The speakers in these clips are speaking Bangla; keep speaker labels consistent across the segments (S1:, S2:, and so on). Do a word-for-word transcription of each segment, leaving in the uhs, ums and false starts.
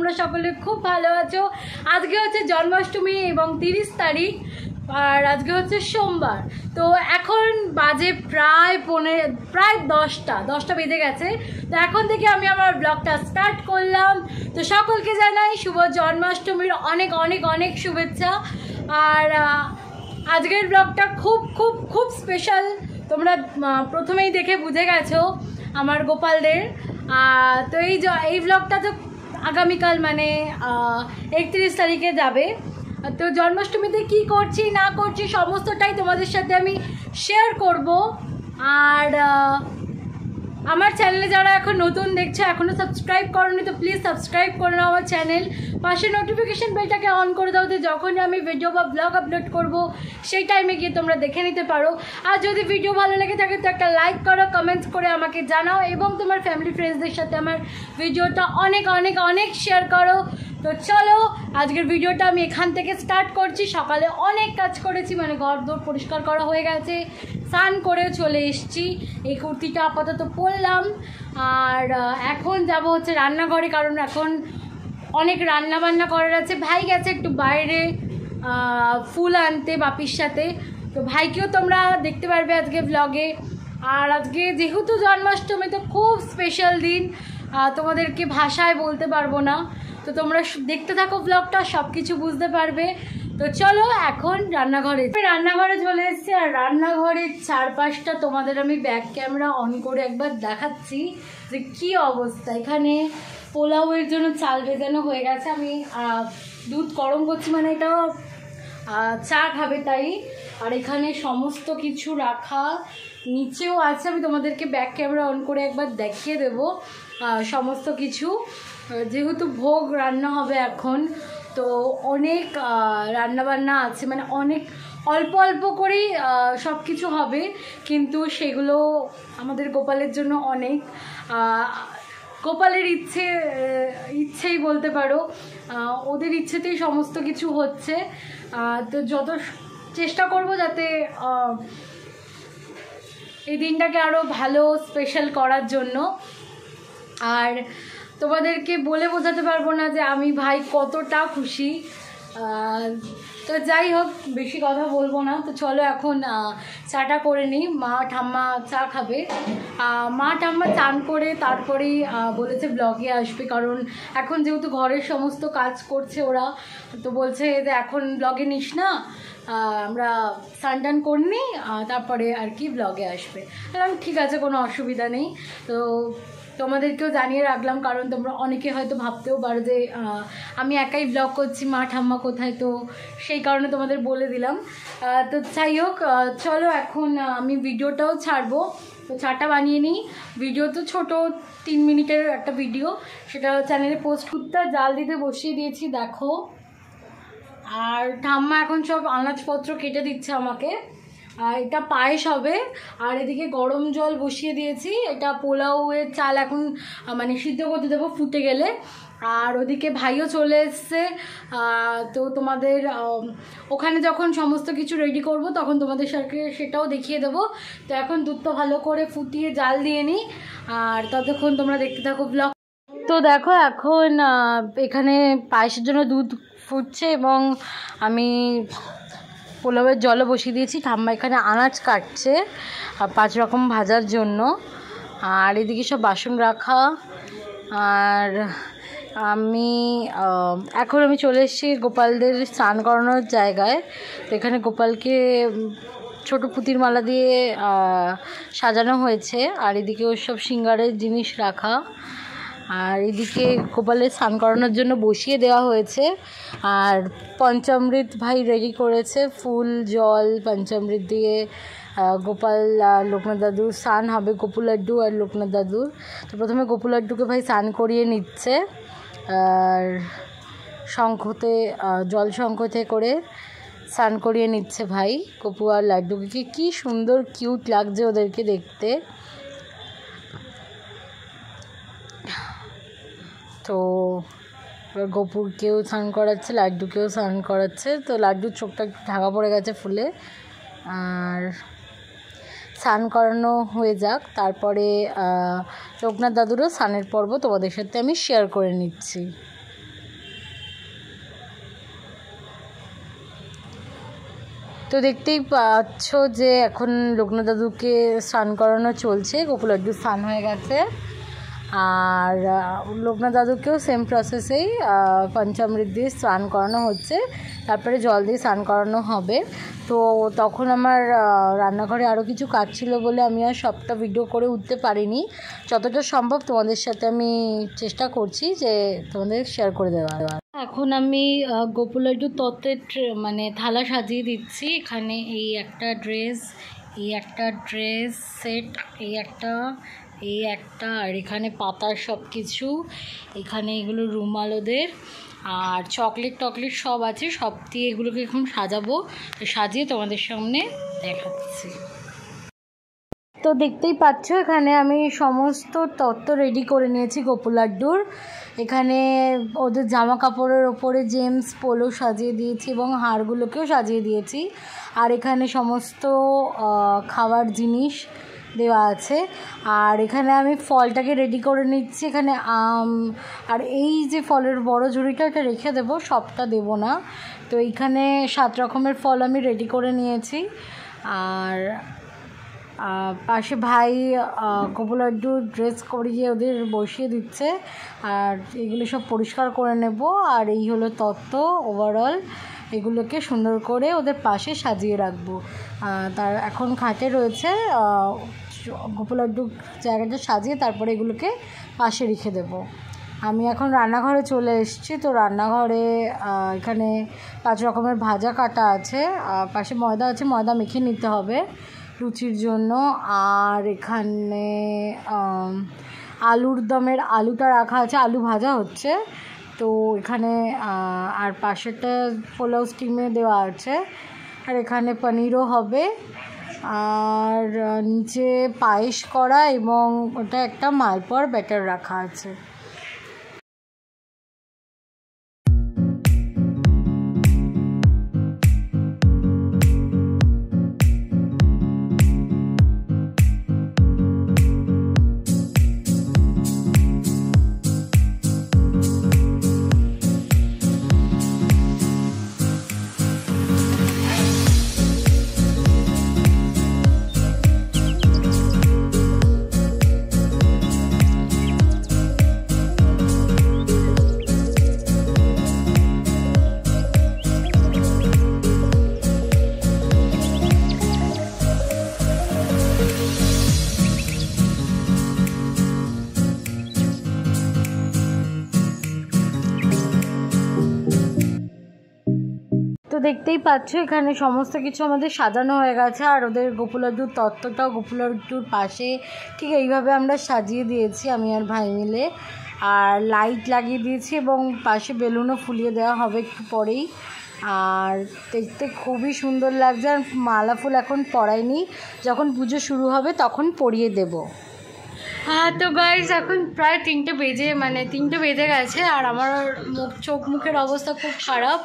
S1: তোমরা সকলে খুব ভালো আছো। আজকে হচ্ছে জন্মাষ্টমী এবং তিরিশ তারিখ, আর আজকে হচ্ছে সোমবার। তো এখন বাজে প্রায় পনেরো প্রায় দশটা দশটা বেজে গেছে। তো এখন থেকে আমি আমার ব্লগটা স্টার্ট করলাম। তো সকলকে জানাই শুভ জন্মাষ্টমীর অনেক অনেক অনেক শুভেচ্ছা। আর আজকের ব্লগটা খুব খুব খুব স্পেশাল। তোমরা প্রথমেই দেখে বুঝে গেছো আমার গোপালদের। তো এই এই ব্লগটা তো আগামীকাল মানে একত্রিশ তারিখে যাবে। তো জন্মাষ্টমীতে কি করছি না করছি সমস্তটাই তোমাদের সাথে আমি শেয়ার করব। আর আমার চ্যানেলে যারা এখন নতুন দেখছো, এখনও সাবস্ক্রাইব করোনি, তো প্লিজ সাবস্ক্রাইব করে নাও আমার চ্যানেল। পাশে নোটিফিকেশান বেলটাকে অন করে দাও, তো যখনই আমি ভিডিও বা ব্লগ আপলোড করব সেই টাইমে গিয়ে তোমরা দেখে নিতে পারো। আর যদি ভিডিও ভালো লেগে থাকে তো একটা লাইক করো, কমেন্টস করে আমাকে জানাও, এবং তোমার ফ্যামিলি ফ্রেন্ডসদের সাথে আমার ভিডিওটা অনেক অনেক অনেক শেয়ার করো। তো চলো আজকের ভিডিওটা আমি এখান থেকে স্টার্ট করছি। সকালে অনেক কাজ করেছি, মানে ঘর দোর পরিষ্কার করা হয়ে গেছে, স্নান করে চলে এসেছি। এই কুর্তিটা আপাতত পরলাম। আর এখন যাব হচ্ছে রান্নাঘরে, কারণ এখন অনেক রান্না বান্না করার আছে। ভাই গেছে একটু বাইরে ফুল আনতে বাপির সাথে, তো ভাইকেও তোমরা দেখতে পারবে আজকে ব্লগে। আর আজকে যেহেতু জন্মাষ্টমী, তো খুব স্পেশাল দিন, তোমাদেরকে ভাষায় বলতে পারবো না। তো তোমরা দেখতে থাকো ব্লগটা, সব কিছু বুঝতে পারবে। তো চলো এখন রান্নাঘরে রান্নাঘরে চলে এসেছি। আর রান্নাঘরের চারপাশটা তোমাদের আমি ব্যাক ক্যামেরা অন করে একবার দেখাচ্ছি যে কি অবস্থা। এখানে পোলাওয়ের জন্য চাল ভেজানো হয়ে গেছে, আমি দুধ গরম করছি, মানে এটা চা খাবে তাই। আর এখানে সমস্ত কিছু রাখা, নিচেও আছে, আমি তোমাদেরকে ব্যাক ক্যামেরা অন করে একবার দেখিয়ে দেবো সমস্ত কিছু। যেহেতু ভোগ রান্না হবে এখন, তো অনেক রান্নাবান্না আছে, মানে অনেক অল্প অল্প করেই সব কিছু হবে, কিন্তু সেগুলো আমাদের গোপালের জন্য অনেক গোপালের ইচ্ছে ইচ্ছেই বলতে পারো, ওদের ইচ্ছেতেই সমস্ত কিছু হচ্ছে। তো যত চেষ্টা করব যাতে এই দিনটাকে আরও ভালো স্পেশাল করার জন্য। আর তোমাদেরকে বলে বোঝাতে পারবো না যে আমি ভাই কতটা খুশি। তো যাই হোক, বেশি কথা বলবো না। তো চলো এখন চাটা করে নিই। মা ঠাম্মা চা খাবে। মা ঠাম্মা চান করে তারপরেই বলেছে ব্লগে আসবে, কারণ এখন যেহেতু ঘরের সমস্ত কাজ করছে ওরা, তো বলছে যে এখন ব্লগে নিস না, আমরা স্নান টান করনি তারপরে আর কি ব্লগে আসবে। বললাম ঠিক আছে, কোনো অসুবিধা নেই। তো তোমাদেরকেও জানিয়ে রাখলাম, কারণ তোমরা অনেকে হয়তো ভাবতেও পারো যে আমি একাই ব্লগ করছি, মা ঠাম্মা কোথায়, তো সেই কারণে তোমাদের বলে দিলাম। তো যাই হোক, চলো এখন আমি ভিডিওটাও ছাড়বো। তো চাটা বানিয়ে নিই। ভিডিও তো ছোটো, তিন মিনিটের একটা ভিডিও, সেটা চ্যানেলে পোস্ট করতে জাল দিতে বসিয়ে দিয়েছি দেখো। আর ঠাম্মা এখন সব আনাজপত্র কেটে দিচ্ছে আমাকে। এটা পায়েস হবে। আর এদিকে গরম জল বসিয়ে দিয়েছি, এটা পোলাওয়ের চাল এখন মানে সিদ্ধ করতে দেবো ফুটে গেলে। আর ওদিকে ভাইও চলে এসছে। তো তোমাদের ওখানে যখন সমস্ত কিছু রেডি করব তখন তোমাদের সাথে সেটাও দেখিয়ে দেবো। তো এখন দুধটা ভালো করে ফুটিয়ে জাল দিয়ে নিই, আর ততক্ষণ তোমরা দেখতে থাকো ব্লগ। তো দেখো এখন এখানে পায়েসের জন্য দুধ ফুটছে, এবং আমি পোলাওয়ের জলও বসিয়ে দিয়েছি। ঠাম্মা এখানে আনাজ কাটছে পাঁচ রকম ভাজার জন্য। আর এদিকে সব বাসন রাখা। আর আমি এখন আমি চলে এসেছি গোপালদের স্নান করানোর জায়গায়। তো এখানে গোপালকে ছোটো পুঁতির মালা দিয়ে সাজানো হয়েছে। আর এদিকে ওর সব সিঙ্গারের জিনিস রাখা। আর এদিকে গোপালের স্নান করানোর জন্য বসিয়ে দেওয়া হয়েছে। আর পঞ্চামৃত ভাই রেডি করেছে, ফুল জল পঞ্চামৃত দিয়ে গোপাল লোকনাথ দাদুর স্নান হবে, গোপু লাড্ডু আর লোকনাথ দাদুর। তো প্রথমে গোপু লাড্ডুকে ভাই স্নান করিয়ে নিচ্ছে, আর শঙ্খতে জল শঙ্খতে করে স্নান করিয়ে নিচ্ছে ভাই গোপু আর লাড্ডুকে। কি সুন্দর কিউট লাগছে ওদেরকে দেখতে। তো গোপুরকেও স্নান করাচ্ছে, লাড্ডুকেও স্নান করাচ্ছে। তো লাড্ডুর চোখটা একটু ঢাকা পড়ে গেছে ফুলে। আর স্নান করানো হয়ে যাক, তারপরে লোকনাথ দাদুরও স্নানের পর্ব তোমাদের সাথে আমি শেয়ার করে নিচ্ছি। তো দেখতেই পাচ্ছ যে এখন লোকনাথ দাদুকে স্নান করানো চলছে, গোপুল লাড্ডু স্নান হয়ে গেছে। আর লোকনাথ দাদুকেও সেম প্রসেসেই পঞ্চামৃত দিয়ে স্নান করানো হচ্ছে, তারপরে জল দিয়ে স্নান করানো হবে। তো তখন আমার রান্নাঘরে আরও কিছু কাজ ছিল বলে আমি আর সবটা ভিডিও করে উঠতে পারিনি। যতটা সম্ভব তোমাদের সাথে আমি চেষ্টা করছি যে তোমাদের শেয়ার করে দেওয়ার। এখন আমি গোপুল লাড্ডুর তত্ত্বের মানে থালা সাজিয়ে দিচ্ছি। এখানে এই একটা ড্রেস, এই একটা ড্রেস সেট, এই একটা, এই একটা, আর এখানে পাতার সব কিছু, এখানে এগুলো রুমাল ওদের, আর চকলেট টকলেট সব আছে। সব দিয়ে এগুলোকে এখন সাজাবো, সাজিয়ে তোমাদের সামনে দেখাচ্ছি। তো দেখতেই পাচ্ছ এখানে আমি সমস্ত তত্ত্ব রেডি করে নিয়েছি গোপুল লাড্ডুর। এখানে ওদের জামা কাপড়ের ওপরে জেমস পোলো সাজিয়ে দিয়েছি এবং হারগুলোকেও সাজিয়ে দিয়েছি। আর এখানে সমস্ত খাবার জিনিস দেওয়া আছে। আর এখানে আমি ফলটাকে রেডি করে নিচ্ছি। এখানে আম, আর এই যে ফলের বড় ঝুড়িটা এটা রেখে দেবো, সবটা দেব না। তো এইখানে সাত রকমের ফল আমি রেডি করে নিয়েছি। আর পাশে ভাই গোপুল লাড্ডু ড্রেস করিয়ে ওদের বসিয়ে দিচ্ছে, আর এগুলো সব পরিষ্কার করে নেব। আর এই হলো তত্ত্ব ওভারঅল, এগুলোকে সুন্দর করে ওদের পাশে সাজিয়ে রাখবো। তার এখন খাটে রয়েছে, গোপুল লাড্ডু জায়গাটা সাজিয়ে তারপরে এগুলোকে পাশে রেখে দেব। আমি এখন রান্নাঘরে চলে এসেছি। তো রান্নাঘরে এখানে পাঁচ রকমের ভাজা কাটা আছে, পাশে ময়দা আছে, ময়দা মেখে নিতে হবে লুচির জন্য। আর এখানে আলুর দমের আলুটা রাখা আছে, আলু ভাজা হচ্ছে। তো এখানে আর পাশেরটা পোলাও স্টিমে দেওয়া আছে। আর এখানে পনিরও হবে। আর নিচে পায়েস করা এবং ওটা একটা মালপোয়ার ব্যাটার রাখা আছে। তো দেখতেই পাচ্ছ এখানে সমস্ত কিছু আমাদের সাজানো হয়ে গেছে। আর ওদের গোপুল লাড্ডুর তত্ত্বটাও গোপুল লাড্ডুর পাশে ঠিক এইভাবে আমরা সাজিয়ে দিয়েছি আমি আর ভাই মিলে। আর লাইট লাগিয়ে দিয়েছি এবং পাশে বেলুনও ফুলিয়ে দেওয়া হবে একটু পরেই। আর দেখতে খুবই সুন্দর লাগছে। আর মালা ফুল এখন পরাইনি, যখন পুজো শুরু হবে তখন পরিয়ে দেব। হ্যাঁ, তো গাইস এখন প্রায় তিনটে বেজে মানে তিনটে বেজে গেছে। আর আমার মুখ চোখ মুখের অবস্থা খুব খারাপ।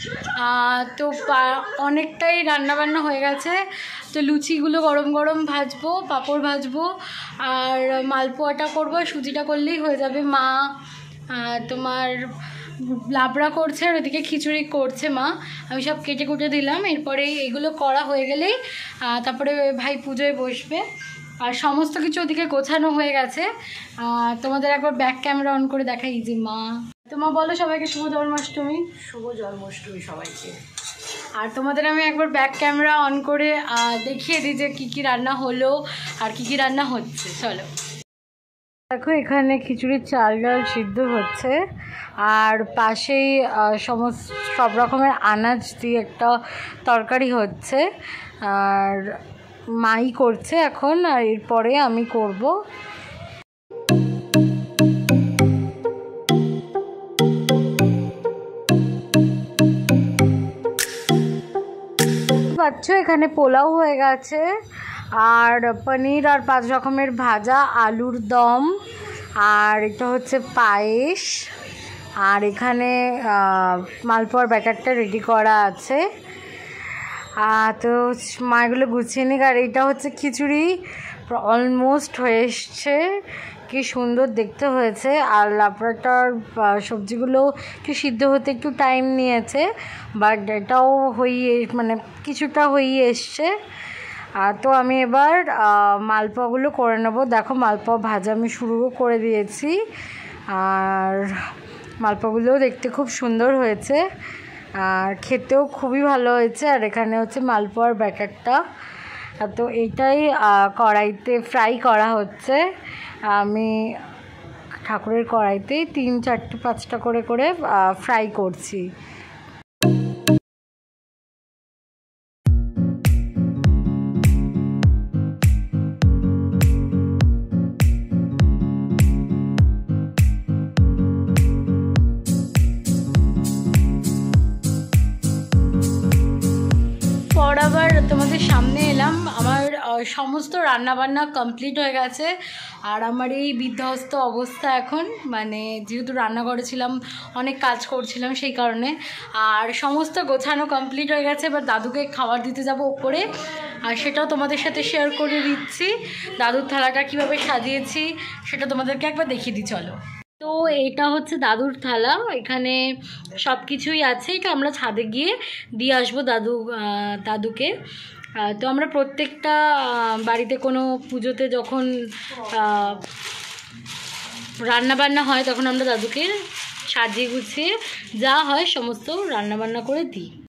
S1: তো অনেকটাই রান্নাবান্না হয়ে গেছে। তো লুচিগুলো গরম গরম ভাজবো, পাঁপড় ভাজবো, আর মালপোয়াটা করবো। সুজিটা করলেই হয়ে যাবে। মা তোমার লাবড়া করছে আর ওদিকে খিচুড়ি করছে মা। আমি সব কেটে কুটে দিলাম। এরপরে এগুলো করা হয়ে গেলেই তারপরে ভাই পুজোয় বসবে। আর সমস্ত কিছু ওদিকে গোছানো হয়ে গেছে। তোমাদের একবার ব্যাক ক্যামেরা অন করে দেখাই যে মা। তোমা বলো সবাইকে শুভ জন্মাষ্টমী।
S2: শুভ জন্মাষ্টমী সবাইকে।
S1: আর তোমাদের আমি একবার ব্যাক ক্যামেরা অন করে দেখিয়ে দিই যে কী কী রান্না হলো আর কী কী রান্না হচ্ছে। চলো দেখো, এখানে খিচুড়ির চাল ডাল সিদ্ধ হচ্ছে। আর পাশেই সমস্ত সব রকমের আনাজ দিয়ে একটা তরকারি হচ্ছে। আর মাই করছে এখন, আর এরপরে আমি করব। পাচ্ছ এখানে পোলাও হয়ে গেছে, আর পনির আর পাঁচ রকমের ভাজা, আলুর দম, আর এটা হচ্ছে পায়েস। আর এখানে মালপোয়ার ব্যাটারটা রেডি করা আছে। তো মা এগুলো গুছিয়ে নিক। আর এটা হচ্ছে খিচুড়ি, অলমোস্ট হয়ে এসছে। কি সুন্দর দেখতে হয়েছে। আর লাবড়াটার সবজিগুলো একটু সিদ্ধ হতে একটু টাইম নিয়েছে, বাট এটাও হয়ে মানে কিছুটা হয়ে এসছে। আর তো আমি এবার মালপোয়াগুলো করে নেব। দেখো মালপোয়া ভাজা আমি শুরুও করে দিয়েছি, আর মালপোয়াগুলোও দেখতে খুব সুন্দর হয়েছে আর খেতেও খুবই ভালো হয়েছে। আর এখানে হচ্ছে মালপোয়ার ব্যাটারটা, তো এটাই কড়াইতে ফ্রাই করা হচ্ছে। আমি ঠাকুরের কড়াইতেই তিন চারটে পাঁচটা করে করে ফ্রাই করছি। আবার তোমাদের সামনে এলাম। আমার সমস্ত রান্নাবান্না কমপ্লিট হয়ে গেছে, আর আমার এই বিধ্বস্ত অবস্থা এখন, মানে যেহেতু রান্নাঘরে ছিলাম অনেক কাজ করছিলাম সেই কারণে। আর সমস্ত গোছানো কমপ্লিট হয়ে গেছে, এবার দাদুকে খাবার দিতে যাব ওপরে, আর সেটাও তোমাদের সাথে শেয়ার করে দিচ্ছি। দাদুর থালাটা কীভাবে সাজিয়েছি সেটা তোমাদেরকে একবার দেখিয়ে দিই চলো। তো এটা হচ্ছে দাদুর থালা, এখানে সব কিছুই আছে। এটা আমরা ছাদে গিয়ে দিয়ে আসবো দাদু দাদুকে। তো আমরা প্রত্যেকটা বাড়িতে কোনো পুজোতে যখন রান্নাবান্না হয় তখন আমরা দাদুকে সাজিয়ে গুছিয়ে যা হয় সমস্ত রান্নাবান্না করে দিই।